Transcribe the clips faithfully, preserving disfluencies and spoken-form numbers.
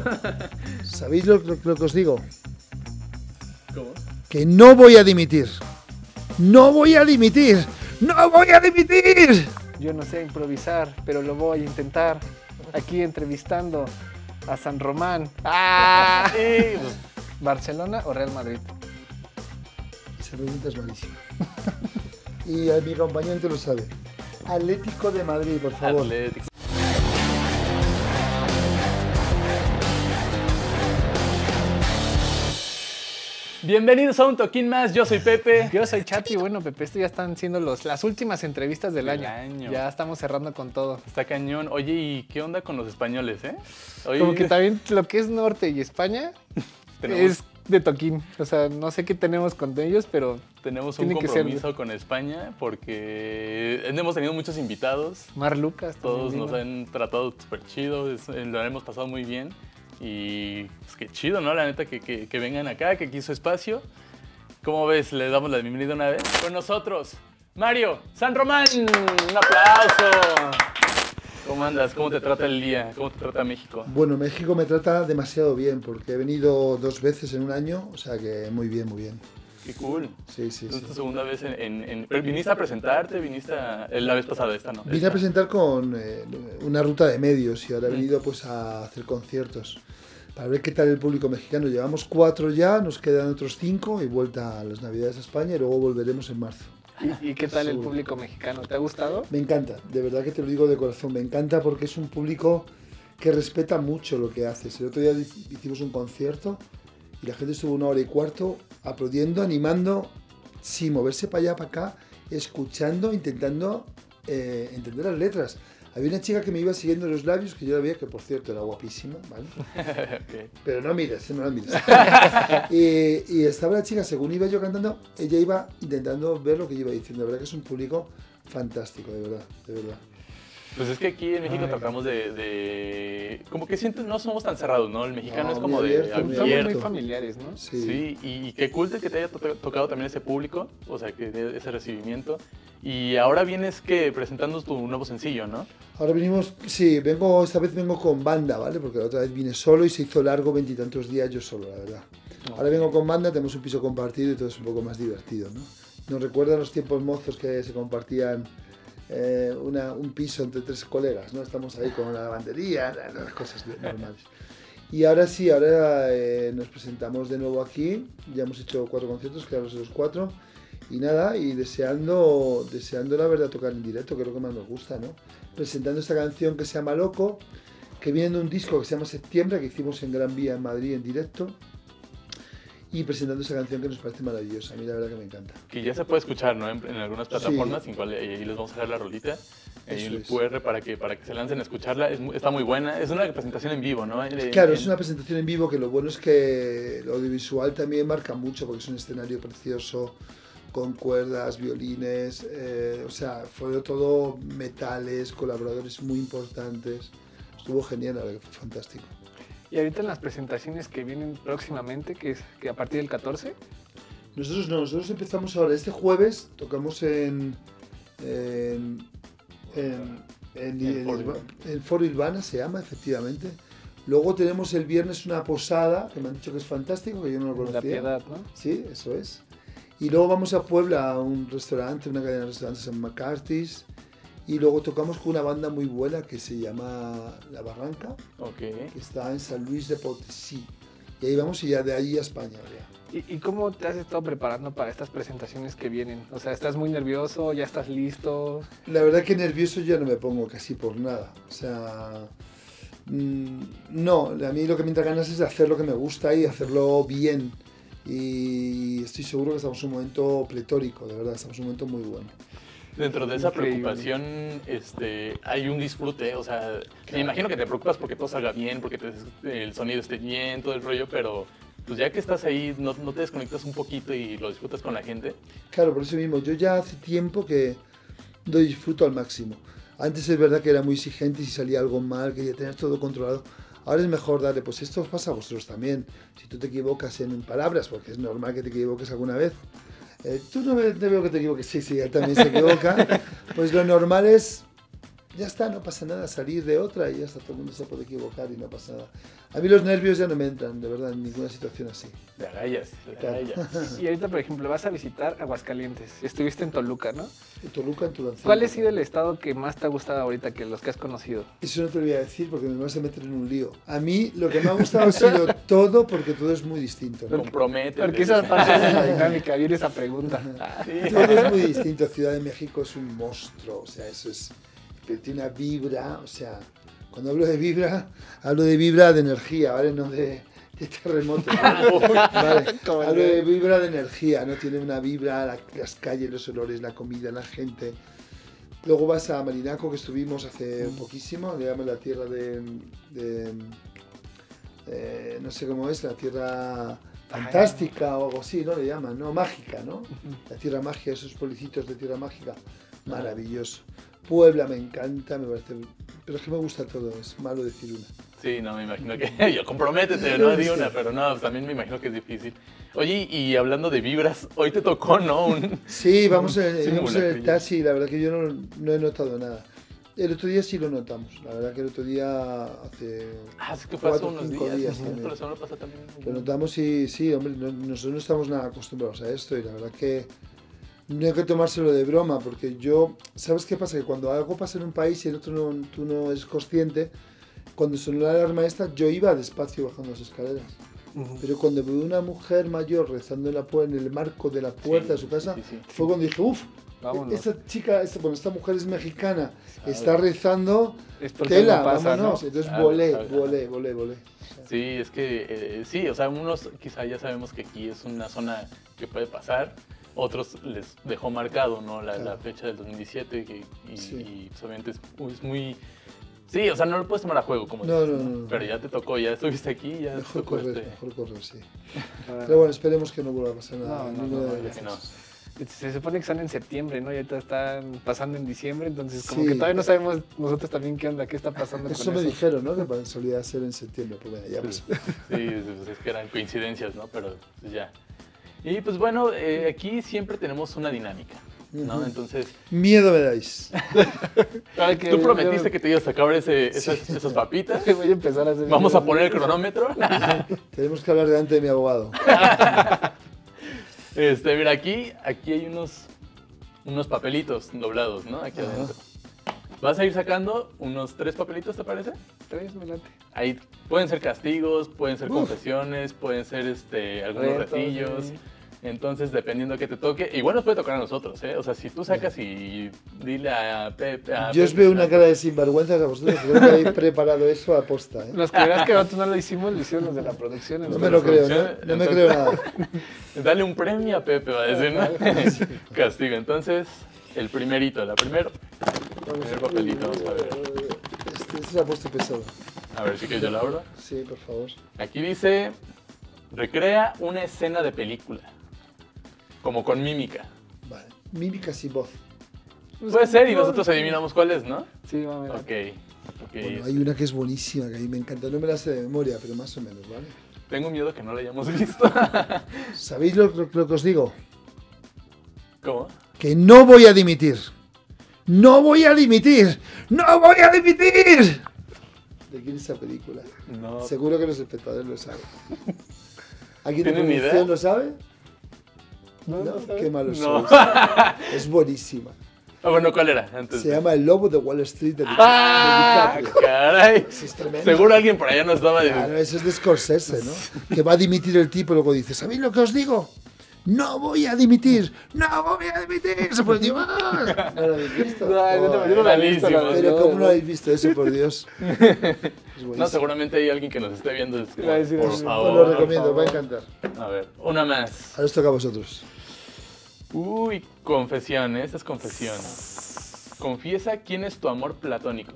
¿Sabéis lo, lo, lo que os digo? ¿Cómo? Que no voy a dimitir. ¡No voy a dimitir! ¡No voy a dimitir! Yo no sé improvisar, pero lo voy a intentar. Aquí entrevistando a San Román. ¡Ah! Sí, pues, ¿Barcelona o Real Madrid? Esa pregunta es malísima. Y a mi acompañante lo sabe. Atlético de Madrid, por favor. Atlético. Bienvenidos a un toquín más, yo soy Pepe. Yo soy Chati. Bueno, Pepe, esto ya están siendo los, las últimas entrevistas del, Del año. año. Ya estamos cerrando con todo. Está cañón. Oye, ¿y qué onda con los españoles, eh? Oye, Como que también lo que es norte y España tenemos, es de toquín. O sea, no sé qué tenemos con ellos, pero tenemos un tiene que ser. compromiso con España porque hemos tenido muchos invitados. Mar Lucas. Todos también nos vino. han tratado súper chido, es- eh, lo hemos pasado muy bien. Y pues qué chido, ¿no? La neta, que, que, que vengan acá, que aquí es su espacio. ¿Cómo ves? Le damos la bienvenida una vez. Con nosotros, Mario San Román. Un aplauso. ¿Cómo andas? ¿Cómo te trata el día? ¿Cómo te trata México? Bueno, México me trata demasiado bien porque he venido dos veces en un año, o sea que muy bien, muy bien. Qué cool. Sí, sí, Es sí. tu segunda vez en, en- en- pero viniste a presentarte, viniste a, la vez pasada, esta no. Vine Esta. a presentar con eh, una ruta de medios y ahora he Mm. venido pues a hacer conciertos para ver qué tal el público mexicano. Llevamos cuatro ya, nos quedan otros cinco y vuelta a las Navidades a España y luego volveremos en marzo. ¿Y, y qué tal el Sí. público mexicano? ¿Te ha gustado? Me encanta, de verdad que te lo digo de corazón, me encanta porque es un público que respeta mucho lo que haces. El otro día hicimos un concierto y la gente estuvo una hora y cuarto aplaudiendo, animando, sin moverse para allá, para acá, escuchando, intentando eh, entender las letras. Había una chica que me iba siguiendo los labios, que yo la veía, que por cierto era guapísima, ¿vale? Ok. Pero no mires, no la mires. y, y estaba la chica, según iba yo cantando, ella iba intentando ver lo que yo iba diciendo. La verdad que es un público fantástico, de verdad, de verdad. Pues es que aquí en México Ay. tratamos de, de- como que siento, no somos tan cerrados, ¿no? El mexicano No, es como muy de abierto, muy Somos abierto. muy familiares, ¿no? Sí. Sí, y qué cool de que te haya to- tocado también ese público, o sea, que de ese recibimiento. Y ahora vienes que presentando tu nuevo sencillo, ¿no? Ahora venimos, sí, vengo, esta vez vengo con banda, ¿vale? Porque la otra vez vine solo y se hizo largo veintitantos días yo solo, la verdad. Ahora vengo con banda, tenemos un piso compartido y todo es un poco más divertido, ¿no? Nos recuerdan los tiempos mozos que se compartían eh, una- un piso entre tres colegas, ¿no? Estamos ahí con la lavandería, las cosas normales. Y ahora sí, ahora eh, nos presentamos de nuevo aquí, ya hemos hecho cuatro conciertos, quedamos los cuatro. Y nada, y deseando, deseando la verdad tocar en directo, que es lo que más nos gusta, ¿no? Presentando esta canción que se llama Loco, que viene de un disco que se llama Septiembre, que hicimos en Gran Vía en Madrid en directo. Y presentando esa canción que nos parece maravillosa, a mí la verdad que me encanta. Que ya se puede escuchar, ¿no? En, en algunas plataformas, igual eh, ahí les vamos a dejar la rolita. Ahí Eso el es. Q R para que, para que se lancen a escucharla. Es mu- está muy buena. Es una presentación en vivo, ¿no? Eh, Claro, en- es una presentación en vivo que lo bueno es que lo audiovisual también marca mucho, porque es un escenario precioso, con cuerdas, violines, eh, o sea, fue todo metales, colaboradores muy importantes. Estuvo genial, la verdad, fue fantástico. Y ahorita en las presentaciones que vienen próximamente, que es que a partir del catorce, Nosotros no, nosotros empezamos ahora, este jueves tocamos en, en, en, en- En en- Foro en- Ilvana. en Foro Ilvana, se llama, efectivamente. Luego tenemos el viernes una posada, que me han dicho que es fantástico, que yo no lo conocía. La Piedad, ¿no? Sí, eso es. Y luego vamos a Puebla a un restaurante, una cadena de restaurantes en McCarthy's. Y luego tocamos con una banda muy buena que se llama La Barranca, Ok. que está en San Luis de Potosí. Y ahí vamos y ya de ahí a España. Ya. ¿Y, ¿Y cómo te has estado preparando para estas presentaciones que vienen? O sea, ¿estás muy nervioso? ¿Ya estás listo? La verdad que nervioso ya no me pongo casi por nada. O sea, mm, no, a mí lo que me entra ganas es de hacer lo que me gusta y hacerlo bien. Y estoy seguro que estamos en un momento pletórico, de verdad, estamos en un momento muy bueno. Dentro de esa Increíble. preocupación, este, hay un disfrute, o sea, me imagino que te preocupas porque todo salga bien, porque te- el sonido esté bien, todo el rollo, pero pues ya que estás ahí, ¿no, no te desconectas un poquito y lo disfrutas con la gente? Claro, por eso mismo, yo ya hace tiempo que lo disfruto al máximo. Antes es verdad que era muy exigente y si salía algo mal, quería tener todo controlado. Ahora es mejor darle, pues esto os pasa a vosotros también. Si tú te equivocas en palabras, porque es normal que te equivoques alguna vez, eh, tú no me, te veo que te equivoques, sí, sí, él también se equivoca, pues lo normal es ya está, no pasa nada, salir de otra y ya está, todo el mundo se puede equivocar y no pasa nada. A mí los nervios ya no me entran, de verdad, en ninguna situación así. De agallas, de Claro. agallas. Y ahorita, por ejemplo, vas a visitar Aguascalientes. Estuviste en Toluca, ¿no? En Toluca, en Tulancingo. ¿Cuál ha sido el estado que más te ha gustado ahorita que los que has conocido? Eso no te lo voy a decir porque me vas a meter en un lío. A mí lo que me ha gustado ha sido todo porque todo es muy distinto, ¿no? Compromete. Porque esa parte de la dinámica, viene esa pregunta. Todo es muy distinto. Ciudad de México es un monstruo, o sea, eso es... Pero tiene una vibra, o sea, cuando hablo de vibra, hablo de vibra de energía, ¿vale? No de, de terremoto. ¿Vale? Hablo de vibra de energía, ¿no? Tiene una vibra, la- las calles, los olores, la comida, la gente. Luego vas a Marinaco, que estuvimos hace poquísimo, le llaman la tierra de... de eh, no sé cómo es, la tierra fantástica o algo así, ¿no? Le llaman, ¿no? Mágica, ¿no? La tierra mágica, esos pueblicitos de tierra mágica, maravilloso. Puebla me encanta, me parece... Pero es que me gusta todo, es malo decir una. Sí, no, me imagino que... Yo, comprométete, no di una, pero no, también me imagino que es difícil. Oye, y hablando de vibras, hoy te tocó, ¿no? Un... Sí, vamos en, Sí, vamos en el simulacrillo. taxi, la verdad que yo no, no he notado nada. El otro día sí lo notamos, la verdad que el otro día hace... Ah, es que fue hace cuatro, unos cinco días. días ¿no? también. La semana pasada también. Lo notamos y sí, hombre, no- nosotros no estamos nada acostumbrados a esto y la verdad que no hay que tomárselo de broma porque yo, ¿sabes qué pasa? Que cuando algo pasa en un país y el otro no, tú no eres consciente, cuando sonó la alarma esta, yo iba despacio bajando las escaleras. Pero cuando veo una mujer mayor rezando en, la, pu- en el marco de la puerta Sí, de su casa, sí, sí. fue cuando dije, uff, Vámonos. esta chica, esta, bueno, esta mujer es mexicana, Sabe. está rezando, Es porque tela, algo pasa, vámonos. ¿no? Entonces Sabe, volé, sabe. volé, volé, volé. Sí, es que eh, sí, o sea, unos quizá ya sabemos que aquí es una zona que puede pasar, otros les dejó marcado, ¿no? La, Claro. la fecha del dos mil diecisiete y, y, Sí. y, pues, obviamente es, es muy... Sí, o sea, no lo puedes tomar a juego, como No, dices, no, no, no. Pero ya te tocó, ya estuviste aquí, ya te Mejor tocó correr, este... mejor correr, sí. Ah, Pero bueno, esperemos que no vuelva a pasar nada. No, no, ninguna no, de ya las que no. cosas. Se supone que están en septiembre, ¿no? Y ahorita están pasando en diciembre, entonces como Sí. que todavía no sabemos nosotros también qué onda, qué está pasando Eso con me eso. dijeron, ¿no? Que para- solía ser en septiembre, pues bueno, ya Sí, pasó. sí, pues es que eran coincidencias, ¿no? Pero pues ya. Y pues bueno, eh, aquí siempre tenemos una dinámica, ¿no? Ujú. Entonces, Miedo me dais. Ahora que tú prometiste yo- que te ibas a acabar ese, esas, esas papitas. voy a empezar a hacer... Vamos a poner el cronómetro. Tenemos que hablar delante de mi abogado. Este, mira, aquí, aquí hay unos, unos papelitos doblados, ¿no? Aquí Ajá. adentro. Vas a ir sacando unos tres papelitos, ¿te parece? Tres, me late. Ahí pueden ser castigos, pueden ser Uf. confesiones, pueden ser este, algunos Retos, retillos. sí. Entonces, dependiendo que te toque, igual nos puede tocar a nosotros, ¿eh? O sea, si tú sacas y dile a Pepe... a Yo os Pepe, veo una cara de sinvergüenza a vosotros, que creo que habéis preparado eso a posta, ¿eh? Los que verás que nosotros no lo hicimos, lo hicieron los de la producción. No entonces- me lo creo, ¿no? producción, No me entonces- creo nada. Dale un premio a Pepe, va a decir, ¿no? Castigo. Entonces, el primerito, la primero. Primer papelito, vamos a ver. Este, este se ha puesto pesado. A ver si que yo lo abro. Sí, por favor. Aquí dice, recrea una escena de película. Como con mímica. Vale. Mímica sin voz. Puede ser y nosotros adivinamos cuál es, ¿no? Sí, vamos a ver. Ok. Ok. Bueno, hay una que es buenísima, que a mí me encanta. No me la sé de memoria, pero más o menos, ¿vale? Tengo miedo que no la hayamos visto. ¿Sabéis lo, lo- lo que os digo? ¿Cómo? Que no voy a dimitir. ¡No voy a dimitir! ¡No voy a dimitir! ¿De quién es esa película? No. Seguro que los espectadores lo saben. ¿Alguien de ¿Tienen ni producción idea? lo sabe? No, no sabes. Qué malos No. sois. Es buenísima. Ah, bueno, ¿cuál era? Antes Se de- llama El Lobo de Wall Street de, ¡Ah! de DiCaprio. ¡Caray! Eso es tremendo. Seguro alguien por allá nos estaba Claro, diciendo. eso es de Scorsese, ¿no? Que va a dimitir el tipo y luego dice, ¿sabéis lo que os digo? ¡No voy a dimitir! ¡No voy a dimitir! ¡Se por Dios! ¿No lo habéis visto? Ay, no, no, yo no la he visto, la Malísimo. verdad. Pero ¿cómo no habéis visto eso, por Dios? Es buenísimo. No, seguramente hay alguien que nos esté viendo. Es como, Iba a decir por así. Os favor. lo recomiendo, por va a favor. encantar. A ver, una más. Ahora os toca a vosotros. Uy, confesión, ¿eh? Esta es confesión. Confiesa quién es tu amor platónico.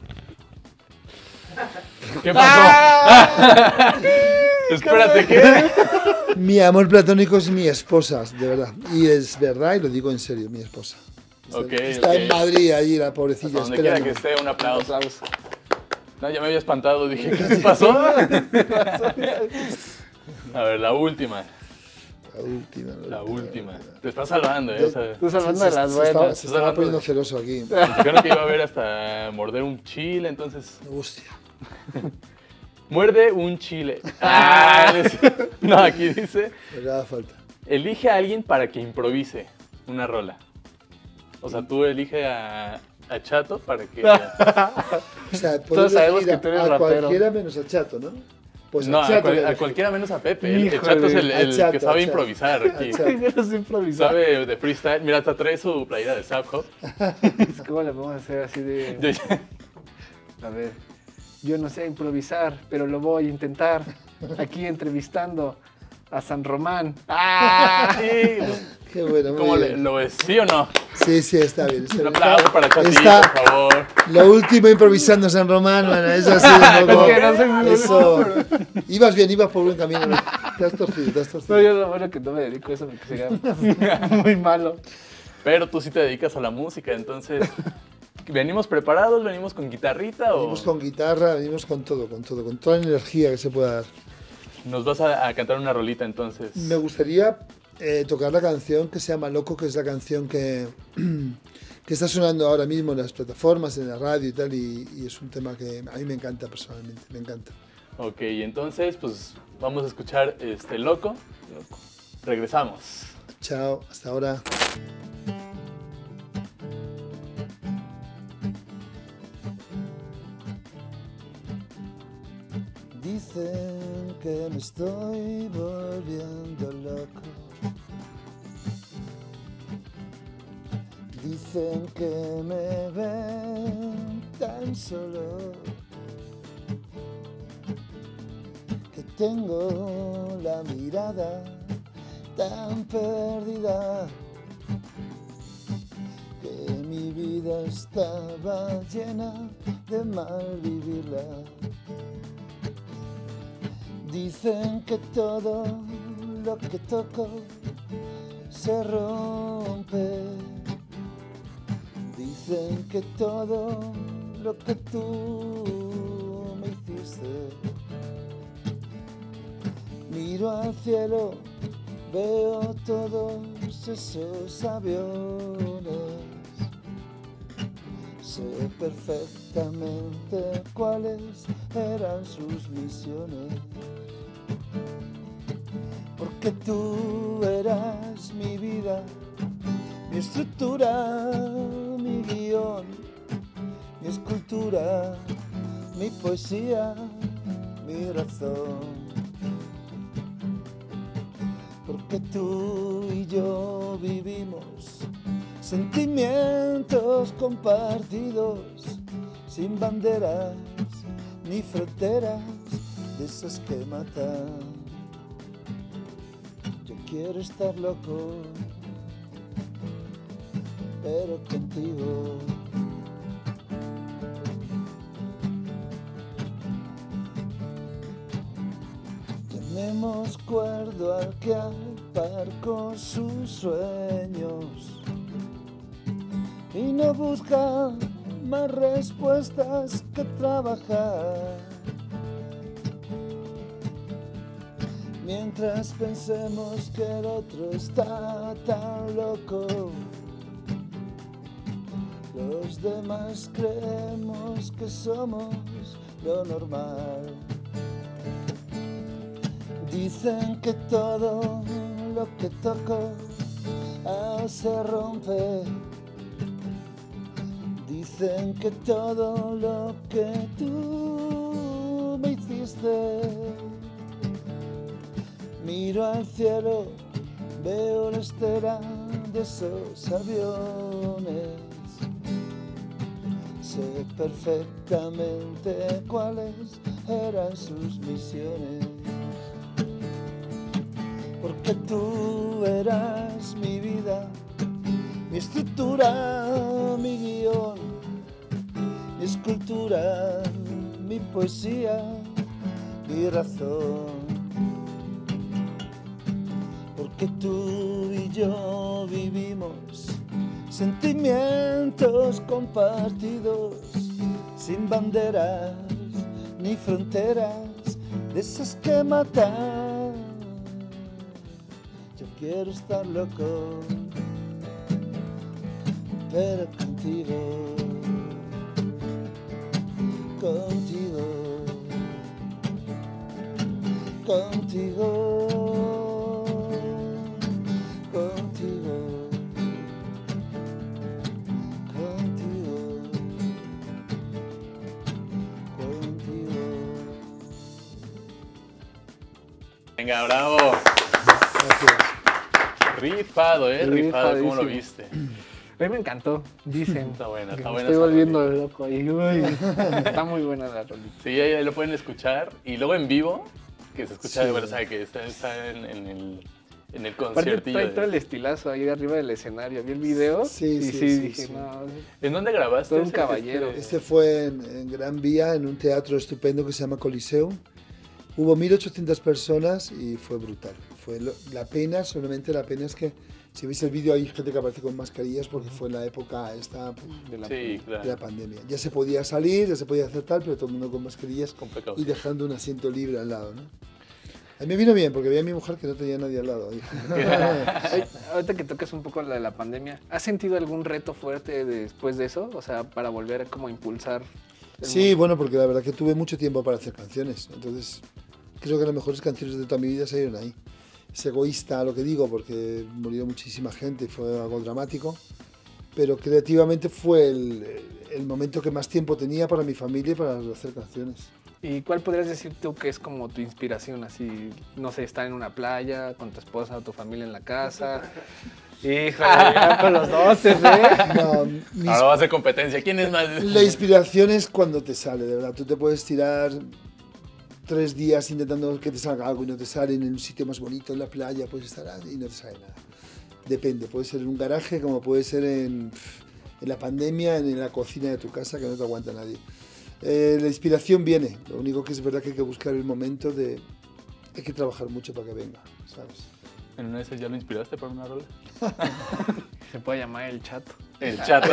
¿Qué pasó? Espérate, ¿qué? Mi amor platónico es mi esposa, de verdad. Y es verdad, y lo digo en serio, mi esposa. Está, Ok, está ok. en Madrid allí, la pobrecilla, Donde quiera que esperando. esté, un aplauso. Aplausos. No, ya me había espantado, dije, ¿qué pasó? A ver, la última. La última. La última. Te estás salvando, ¿eh? Ya- O sea, Tú hablando Se- de se- las se estaba- buenas. Se estaba hablando poniendo de- celoso aquí. dijeron que iba a haber hasta morder un chile, entonces... Hostia. Muerde un chile. Ah, es- no, aquí dice... Me da falta. Elige a alguien para que improvise una rola. O sea, tú elige a, a Chato para que... O sea, Todos sabemos elegir que tú eres a rapero. cualquiera menos a Chato, ¿no? Pues no, a, Chato cual- le a elegí. cualquiera menos a Pepe. El, el Híjole, Chato es el, a el Chato, que a sabe Chato. improvisar aquí. A Chato. Yo no sé improvisar. Sabe de freestyle. Mira, hasta trae su playera de Zap Hop. ¿Cómo le vamos a hacer así de...? Yo ya- A ver, yo no sé improvisar, pero lo voy a intentar. Aquí entrevistando a San Román. ¡Ah! Sí, Qué bueno, muy ¿Cómo le, bien. lo ves? ¿Sí o no? Sí, sí, está bien. está Un bien. aplauso para Chatito, Está por favor. lo último improvisando San Román, bueno, eso así un poco. Es que no soy muy Eso. Ibas bien, ibas por buen camino. ¿No? Te has torcido, te has No, torcido. yo lo bueno que no me dedico a eso porque sería muy malo. Pero tú sí te dedicas a la música, entonces... ¿Venimos preparados? ¿Venimos con guitarrita o Venimos con guitarra, venimos con todo, con todo, con toda la energía que se pueda dar. nos vas a, a cantar una rolita entonces? Me gustaría eh, tocar la canción que se llama Loco, que es la canción que, que está sonando ahora mismo en las plataformas, en la radio y tal, y, y es un tema que a mí me encanta personalmente, me encanta. Ok, entonces pues vamos a escuchar este Loco. Loco. Regresamos. Chao, hasta ahora. Dicen que me estoy volviendo loco. Dicen que me ven tan solo, que tengo la mirada tan perdida, que mi vida estaba llena de mal vivirla. Dicen que todo lo que toco se rompe. Dicen que todo lo que tú me hiciste. Miro al cielo, veo todos esos aviones. Sé perfectamente cuáles eran sus misiones. Porque tú eras mi vida, mi estructura, mi guión, mi escultura, mi poesía, mi razón. Porque tú y yo vivimos sentimientos compartidos, sin banderas ni fronteras, de esas que matan. Yo quiero estar loco, pero contigo. Llamemos cuerdo al que al par con sus sueños y no busca más respuestas que trabajar. Mientras pensemos que el otro está tan loco, los demás creemos que somos lo normal. Dicen que todo lo que toco ah, se rompe. Dicen que todo lo que tú me hiciste. Miro al cielo, veo la estela de esos aviones. Sé perfectamente cuáles eran sus misiones. Porque tú eras mi vida, mi estructura, mi guión, mi escultura, mi poesía, mi razón. Porque tú y yo vivimos sentimientos compartidos, sin banderas ni fronteras, de esas que matan. Yo quiero estar loco, pero contigo, contigo, contigo, contigo, contigo, contigo. Venga, bravo. Gracias. Rifado, ¿eh? Rifado, ¿cómo lo Rifadísimo. viste? A mí me encantó, dicen. Está buena, Que está me buena. estoy esa volviendo rolita. loco ahí. Uy, está muy buena la rolita. Sí, ahí, ahí lo pueden escuchar. Y luego en vivo, que se escucha Sí. de verdad, que está, está en, en el, en el Aparte conciertillo. trae de- todo el estilazo ahí arriba del escenario. Vi el video Sí, y sí, sí, sí, dije, sí. no, ¿En dónde grabaste? Todo un ese- caballero. Este fue en, en Gran Vía, en un teatro estupendo que se llama Coliseum. Hubo mil ochocientas personas y fue brutal. Fue lo- la pena, solamente la pena es que si veis el vídeo hay gente que aparece con mascarillas porque fue en la época esta pues, de la Sí, de la claro. pandemia. Ya se podía salir, ya se podía hacer tal, pero todo el mundo con mascarillas Con pecado. y dejando un asiento libre al lado, ¿no? A mí me vino bien porque veía a mi mujer que no tenía nadie al lado. Dije, Ay, ahorita que tocas un poco la de la pandemia, ¿has sentido algún reto fuerte después de eso? O sea, para volver a como impulsar. el sí, mundo. bueno, porque la verdad que tuve mucho tiempo para hacer canciones. Entonces, creo que las mejores canciones de toda mi vida salieron ahí. Es egoísta lo que digo, porque murió muchísima gente y fue algo dramático. Pero creativamente fue el, el momento que más tiempo tenía para mi familia y para hacer canciones. ¿Y cuál podrías decir tú que es como tu inspiración? Así, no sé, estar en una playa, con tu esposa o tu familia en la casa. Híjole, ya con los dos, ¿eh? No, mis- Ahora va a ser competencia. ¿Quién es más? la inspiración es cuando te sale, de verdad. Tú te puedes tirar tres días intentando que te salga algo y no te sale en un sitio más bonito, en la playa, puedes estar ahí y no te sale nada. Depende, puede ser en un garaje como puede ser en, en la pandemia, en la cocina de tu casa, que no te aguanta nadie. Eh, la inspiración viene, lo único que es verdad que hay que buscar el momento de... Hay que trabajar mucho para que venga, ¿sabes? ¿En una de esas ya lo inspiraste para una rola? Se puede llamar el chato. El chato.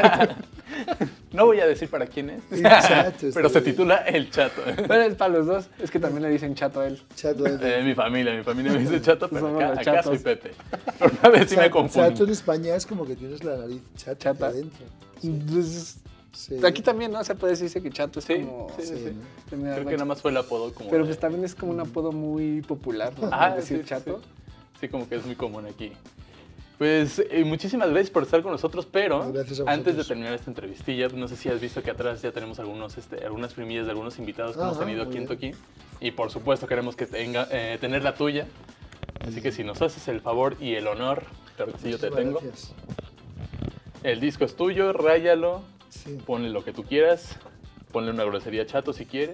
No voy a decir para quién es, El chato, pero está se bien. titula El Chato. Pero es para los dos, es que también le dicen chato a él. Chato, Eh, mi familia, mi familia me dice Chato, pero Somos acá, los acá chatos. soy Pepe. Pero una vez sí me chato confundí. en España es como que tienes la nariz chata, Chata. adentro. Entonces, Sí. aquí también, ¿no? Se puede decirse que chato es Sí, como... sí, sí, Sí, sí. ¿no? tener Creo que rancho. nada más fue el apodo como Pero de- pues también es como un apodo muy popular, ¿no? Ah, decir sí, chato. Sí. Sí, como que es muy común aquí. Pues eh, muchísimas gracias por estar con nosotros, pero Gracias a antes de vosotros. terminar esta entrevistilla, no sé si has visto que atrás ya tenemos algunos, este, algunas primillas de algunos invitados que hemos Ajá, tenido muy aquí en bien. Toquín. Y por supuesto queremos que tenga, eh, tener la tuya. Así que si nos haces el favor y el honor, claro que sí, yo te Muchísimas tengo. gracias. El disco es tuyo, ráyalo, Sí. ponle lo que tú quieras, ponle una grosería chato si quieres.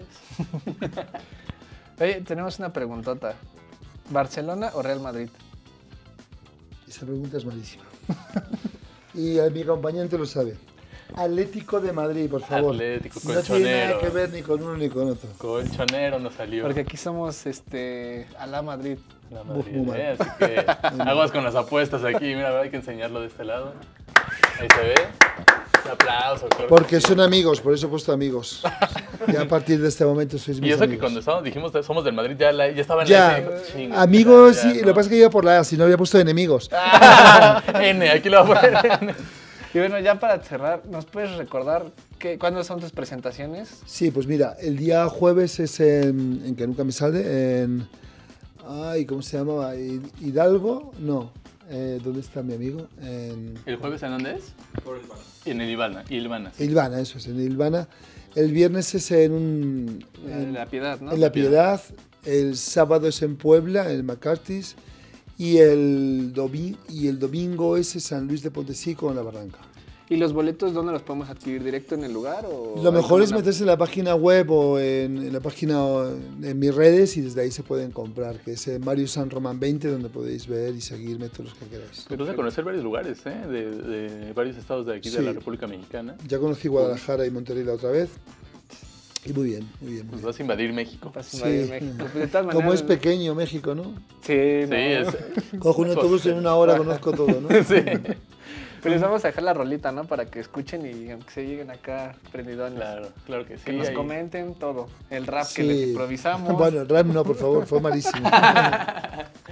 Oye, tenemos una preguntota. ¿Barcelona o Real Madrid? Esa pregunta es malísima. Y a mi acompañante lo sabe. Atlético de Madrid, por favor. Atlético, No tiene nada colchonero. que ver ni con uno ni con otro. Colchonero nos salió. Porque aquí somos este, a la Madrid. La Madrid, Muy mal. ¿eh? Así que aguas con las apuestas aquí. Mira, hay que enseñarlo de este lado. Ahí se ve. Un aplauso. claro que Porque sí. son amigos, por eso he puesto amigos. Ya a partir de este momento sois mis Y eso amigos. que cuando estábamos, dijimos somos del Madrid, ya, la- ya estaba en Ya, la S. Chinga, amigos, ya, sí, ya, lo que ¿no? pasa es que iba por la A, si no había puesto enemigos. N, aquí lo voy a poner N. Y bueno, ya para cerrar, ¿nos puedes recordar que, cuándo son tus presentaciones? Sí, pues mira, el día jueves es en, en que nunca me sale, en... Ay, ¿cómo se llamaba? Hi- ¿Hidalgo? No. Eh, ¿Dónde está mi amigo? En ¿El jueves en dónde es? En el Ilvana. Ilvana. sí. Ilvana, eso es, en Ilvana. El viernes es en un... En La Piedad, ¿no? En La Piedad, el sábado es en Puebla, en McCarthy's, y el, domi- y el domingo es en San Luis de Pontesico, en La Barranca. ¿Y los boletos dónde los podemos adquirir? ¿Directo en el lugar? O Lo hay mejor como es una- meterse en la página web o en, en la página en mis redes y desde ahí se pueden comprar, que es en Mario San Román veinte, donde podéis ver y seguirme todos los que queráis. Me gusta conocer varios lugares, ¿eh? De, de varios estados de aquí de Sí. la República Mexicana. Ya conocí Guadalajara y Monterrey la otra vez. Y muy bien, muy bien. Muy Nos bien. vas a invadir México. Para Sí. invadir México. Pues de todas Como maneras- es pequeño México, ¿no? Sí, Sí, no. es. Cojo un autobús en una hora, conozco todo, ¿no? Sí. Pero les vamos a dejar la rolita, ¿no? Para que escuchen y aunque se lleguen acá prendidones. Claro, claro que sí. Que nos ahí- comenten todo. El rap que Sí. les improvisamos. Bueno, el rap no, por favor, fue malísimo.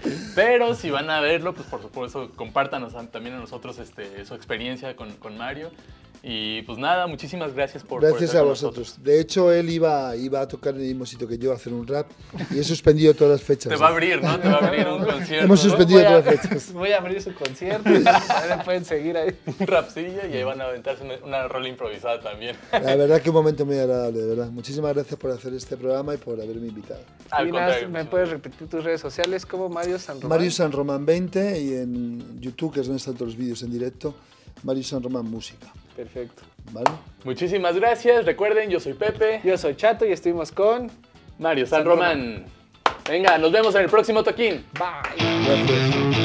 Pero si van a verlo, pues por supuesto, compártanos también a nosotros este, su experiencia con, con Mario. Y pues nada, muchísimas gracias por Gracias por estar a con vosotros. nosotros. De hecho, él iba, iba a tocar en el mismo sitio que yo, a hacer un rap, y he suspendido todas las fechas. Te va a abrir, ¿no? Te va a abrir un concierto. Hemos suspendido Voy a- todas las fechas. Voy a abrir su concierto. Ahí me pueden seguir ahí. Un rapcillo y ahí van a aventarse una, una rola improvisada también. La verdad que un momento muy agradable, de verdad. Muchísimas gracias por hacer este programa y por haberme invitado. Al Y nada, contrario, ¿me muchísimas puedes repetir tus redes sociales como Mario San Román? Mario San Román veinte y en YouTube, que es donde están todos los vídeos en directo, Mario San Román Música. Perfecto. ¿Vale? Muchísimas gracias. Recuerden, yo soy Pepe. Yo soy Chato y estuvimos con... Mario San San Román. Venga, nos vemos en el próximo toquín. Bye. Gracias.